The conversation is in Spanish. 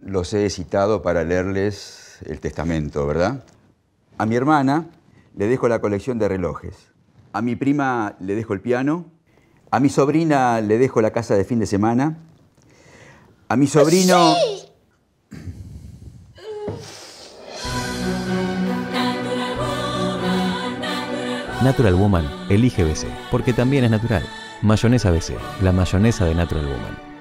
los he citado para leerles el testamento, ¿verdad? A mi hermana le dejo la colección de relojes. A mi prima le dejo el piano. A mi sobrina le dejo la casa de fin de semana. A mi sobrino... ¡Sí! Natural Woman elige BC, porque también es natural. Mayonesa BC, la mayonesa de Natural Woman.